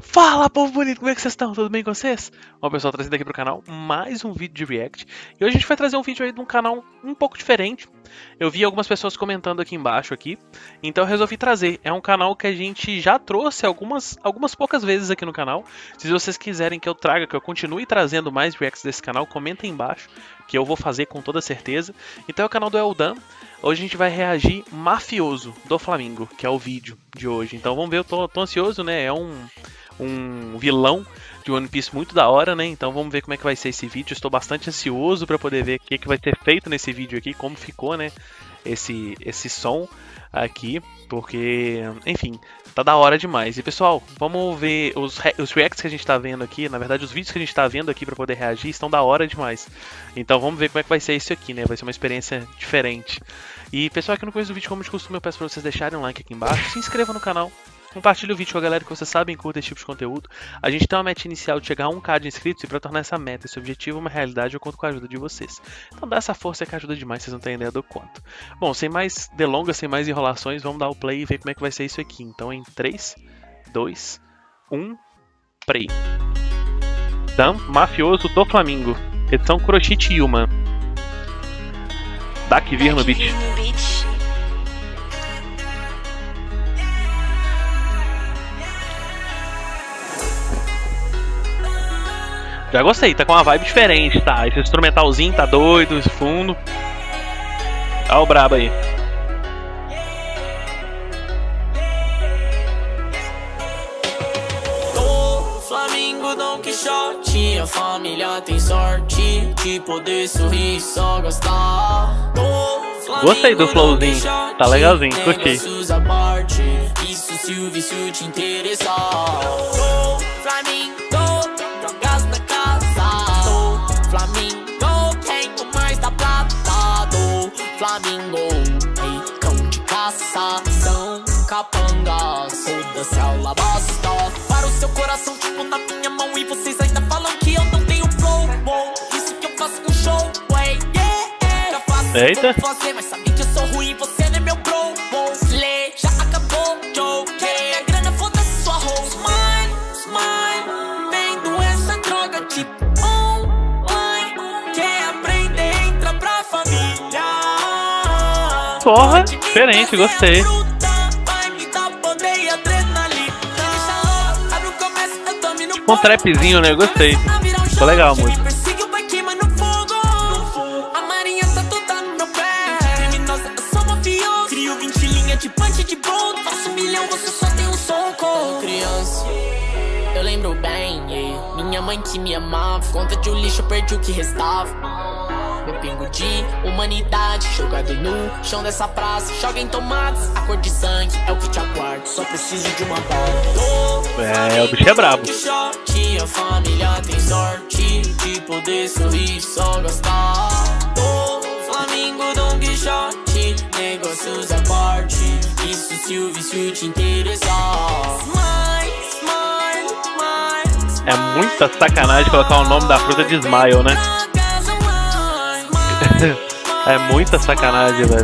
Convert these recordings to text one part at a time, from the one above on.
Fala, povo bonito, como é que vocês estão? Tudo bem com vocês? Bom, pessoal, trazendo aqui pro canal mais um vídeo de React. E hoje a gente vai trazer um vídeo aí de um canal um pouco diferente. Eu vi algumas pessoas comentando aqui embaixo aqui, então eu resolvi trazer. É um canal que a gente já trouxe algumas poucas vezes aqui no canal. Se vocês quiserem que eu traga, que eu continue trazendo mais Reacts desse canal, comentem embaixo, que eu vou fazer com toda certeza. Então é o canal do Eldan. Hoje a gente vai reagir Mafioso do Flamengo, que é o vídeo de hoje. Então vamos ver, eu tô ansioso, né? É um vilão de One Piece muito da hora, né? Então vamos ver como é que vai ser esse vídeo. Estou bastante ansioso para poder ver o que vai ser feito nesse vídeo aqui, como ficou, né? Esse som aqui, porque, enfim, tá da hora demais. E pessoal, vamos ver os reacts que a gente tá vendo aqui. Na verdade, os vídeos que a gente tá vendo aqui para poder reagir estão da hora demais. Então vamos ver como é que vai ser isso aqui, né? Vai ser uma experiência diferente. E pessoal, aqui no começo do vídeo, como de costume, eu peço para vocês deixarem um like aqui embaixo, se inscrevam no canal. Compartilhe o vídeo com a galera que vocês sabem curta esse tipo de conteúdo. A gente tem uma meta inicial de chegar a 1k de inscritos, e para tornar essa meta, esse objetivo uma realidade, eu conto com a ajuda de vocês. Então dá essa força que ajuda demais, vocês não têm ideia do quanto. Bom, sem mais delongas, sem mais enrolações, vamos dar o play e ver como é que vai ser isso aqui. Então em 3, 2, 1, play. Dan, Mafioso do Flamengo, edição Kuroshige Yuma. Dá que vir no beat. Já gostei, tá com uma vibe diferente, tá? Esse instrumentalzinho tá doido, esse fundo. Olha o brabo aí. Do Flamengo, Don Quixote, a família tem sorte de poder sorrir e só gastar. Gostei do flowzinho, tá legalzinho, curti. Isso se o vício te interessar. Flamengo, drogas na Flamengo, quem com mais da plata do Flamengo, ei, cão de caça, são capangas, foda-se a alabasta. Para o seu coração, tipo na minha mão, e vocês ainda falam que eu não tenho flow. Isso que eu faço no show, ué, yeah. Já faço Eita. com você, mas sabe que eu sou ruim, você não é meu bro. Slay, já acabou, Joe, querem a grana, foda-se sua host. Smile, vendo essa droga, tipo porra, diferente, gostei. Tipo um trapzinho, né? Gostei. Ficou legal a música. A marinha tá toda no meu pé. Criminosa, eu sou mafioso. Crio 20 linhas de punch de gold. Faço 1 milhão, você só tem um soco. Criança, eu lembro bem, yeah. Minha mãe que me amava. Conta de um lixo, eu perdi o que restava. Meu pingo de humanidade jogado no chão dessa praça. Joga em tomates, a cor de sangue é o que te aguarda. Só preciso de uma bala. É, o bicho é brabo. A família tem sorte de poder sorrir e só gastar. Do Flamengo, Don Quixote, negócios à parte. Isso se o vício te interessar. É muita sacanagem colocar o nome da fruta de Smile, né? É muita sacanagem, velho.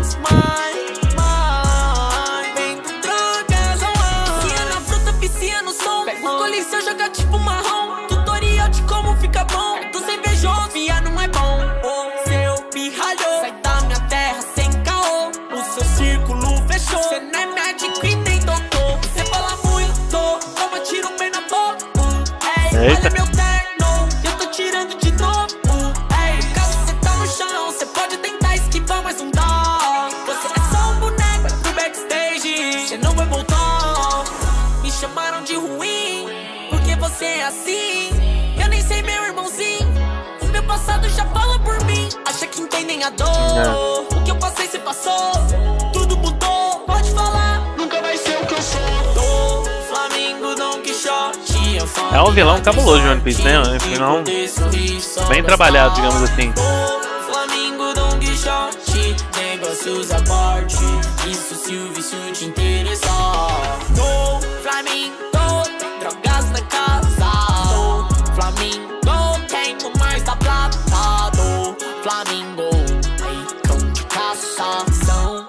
Joga tipo marrom, tutorial de como fica bom. Tu sem invejoso, via não é bom. O seu pirralhou, sai da minha terra sem caô. O seu círculo fechou. Cê não é médico e nem doutor. Cê fala muito, toma tiro bem na boca. Olha meu terno, eu tô tirando de novo. Caso cê tá no chão, cê pode tentar esquivar, mas não dá. Você é só um boneco, vai pro backstage, cê não vai voltar. Me chamaram de ruim, porque você é assim. Eu nem sei, meu irmãozinho. O meu passado já fala por mim. Acha que entendem a dor. O que eu passei, você passou. Tudo mudou, pode falar. Nunca vai ser o que eu sou. Do Flamengo, Don Quixote. É um vilão cabuloso de One Piece, né? Um vilão bem trabalhado, digamos assim. Do Flamengo, Don Quixote, negócios à parte. Isso se o vício te interessar. Do Flamengo, drogas na casa. Do Flamengo, quem com mais da plata. Do Flamengo, ei, cão de caça, são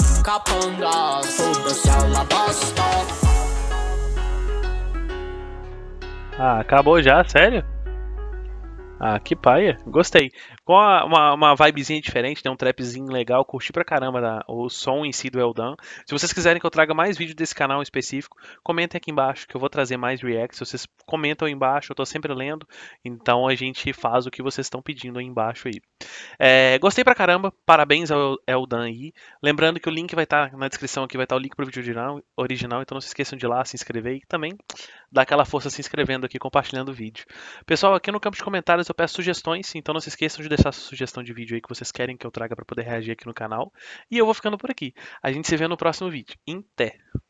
capangas, foda-se a alabasta. Ah, acabou já? Sério? Ah, que paia. Gostei. Com uma vibezinha diferente, né? Um trapzinho legal. Curti pra caramba o som em si do Eldan. Se vocês quiserem que eu traga mais vídeo desse canal em específico, comentem aqui embaixo que eu vou trazer mais reacts. Vocês comentam aí embaixo, eu tô sempre lendo. Então a gente faz o que vocês estão pedindo aí embaixo aí. Gostei pra caramba, parabéns ao Eldan aí. Lembrando que o link vai estar na descrição aqui, vai estar o link pro vídeo original, então não se esqueçam de ir lá, se inscrever e também dar aquela força se inscrevendo aqui, compartilhando o vídeo. Pessoal, aqui no campo de comentários eu peço sugestões, então não se esqueçam de deixar sua sugestão de vídeo aí que vocês querem que eu traga para poder reagir aqui no canal. E eu vou ficando por aqui. A gente se vê no próximo vídeo. Até!